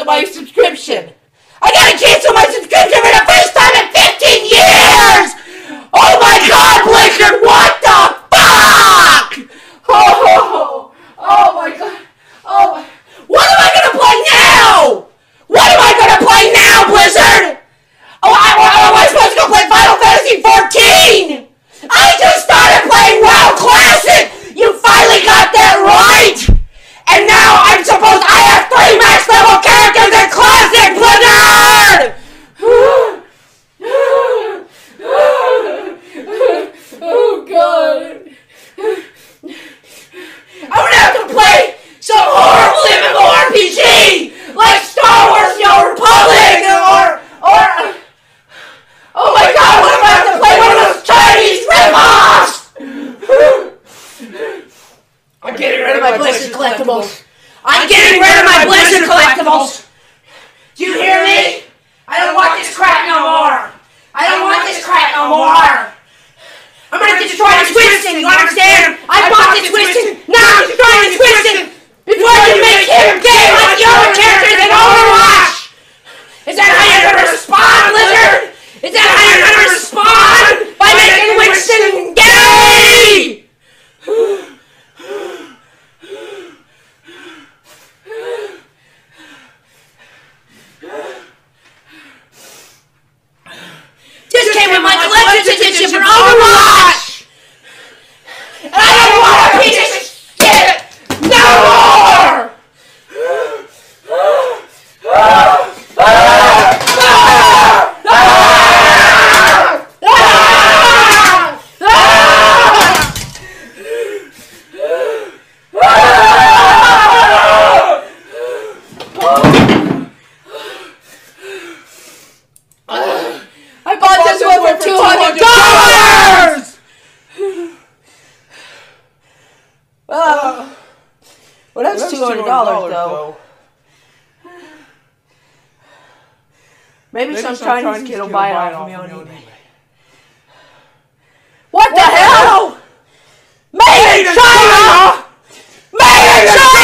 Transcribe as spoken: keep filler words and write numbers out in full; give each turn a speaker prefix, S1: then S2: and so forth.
S1: cancel my subscription. I gotta cancel my subscription for the first time in fifteen years! Oh my god, Blizzard, what the fuck? Oh, oh my god. Oh my. What am I gonna play now? What am I gonna play now, Blizzard? Oh, I, am I supposed to go play Final Fantasy fourteen? I just started playing WoW Classic! You finally got that right! And now I'm supposed I have three max level characters in Classic, Blizzard! Oh god. I'm gonna have to play some horrible M M O R P G! Like Star Wars The Old Republic or or oh my god, what if I have to play one of those Chinese ripoffs? I'm getting rid of my Blizzard collectibles. I'm getting rid of my Blizzard collectibles. Do you hear me? I don't want this crap no more. I don't want this crap no more. I'm gonna destroy this Winston, you understand? I bought this Winston, now I'm destroying this Winston before you make him gay like the other characters in Overwatch! Is that how you're gonna respond, Blizzard? Is that how you're gonna respond? By making Winston gay! This came with my collector's edition for Overwatch! And I don't want a piece of shit no more! I bought this one for two hundred dollars! Well, well, that's two hundred dollars though. Maybe, Maybe some, some Chinese, Chinese kid will buy it off me on eBay. eBay. What the hell? Made in China! Made in China!